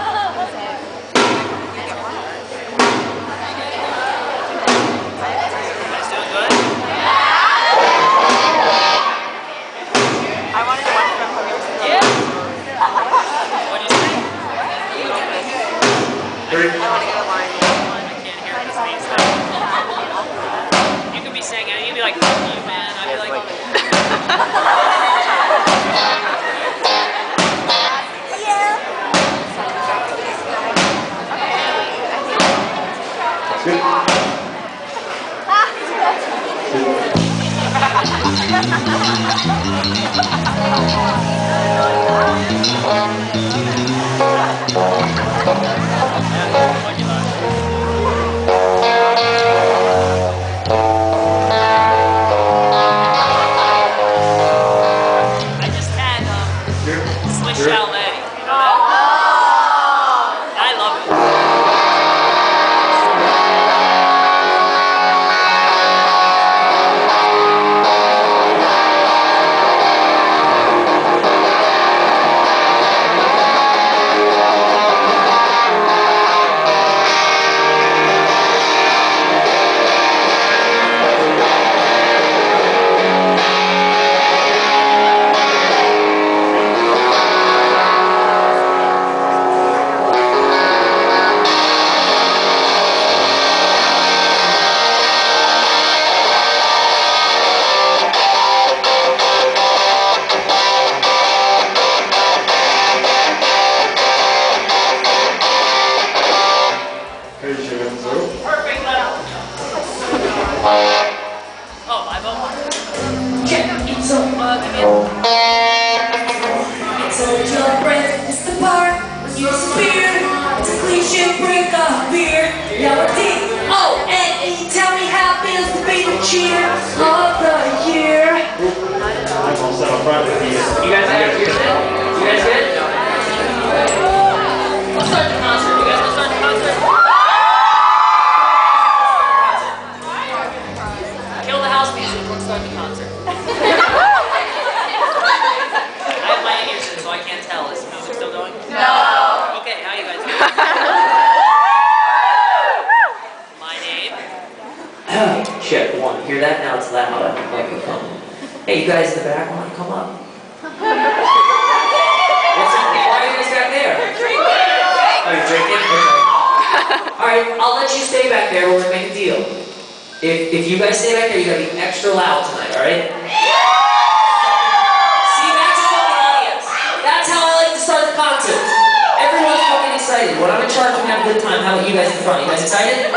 You could be saying it, you'd be like, fuck you, man. I'd be like, perfect level. Oh, I vote. Yeah, it's so It's hold your breath, it's the part when you disappear. It's a cliche break of beer. L-O-N-E, tell me how it feels to be the cheer of the year. You guys have your set? You guys good? Let's start the concert. You guys want to start the concert? Kill the house music. Let's start the concert. I have my ears in, so I can't tell. Is the music still going? No. Okay, how you guys doing? My name? Check one. Hear that? Now it's loud on the microphone. Hey, you guys in the back, want to come up? What's up? Why are you guys back there? We're drinking. Oh, you're drinking? Okay. Alright, I'll let you stay back there. We're gonna make a deal. If you guys stay back there, you gotta be extra loud tonight, alright? See, that's a fucking audience. That's how I like to start the concert. Everyone's fucking excited. When I'm in charge, we have a good time. How about you guys in front? You guys excited?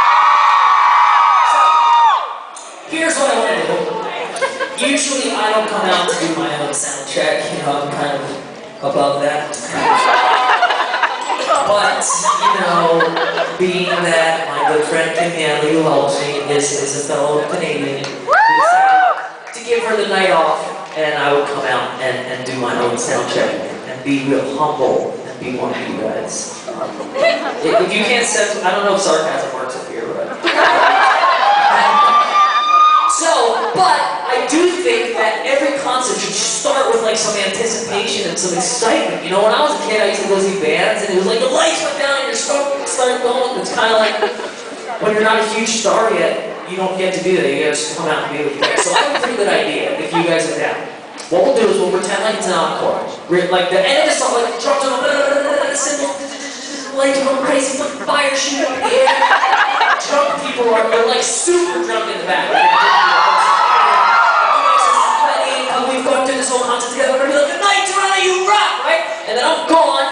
Here's what I want to do. Usually I don't come out to do my own sound check, you know, I'm kind of above that. But, you know, being that my good friend Kim Hanley, who helps me, is a fellow Canadian, we decided to give her the night off, and I would come out and do my own sound check, and be real humble, and be one of you guys. If you can't sense, I don't know if sarcasm works up here, but... But I do think that every concert should start with like some anticipation and some excitement. You know, when I was a kid, I used to go see bands, and it was like the lights went down and your stomach started going. It's kind of like when you're not a huge star yet, you don't get to do that. You gotta just come out and be with you guys. So I have a pretty good idea if you guys are down. What we'll do is we'll pretend like it's an encore. Like the end of the song, like the drums are the cymbals, lights going crazy, fucking fire shooting up in the air. Drunk people are like super drunk in the back. We've gone through this whole concert together, we're gonna be like, good night, Toronto, you rock, right? And then I'm gone,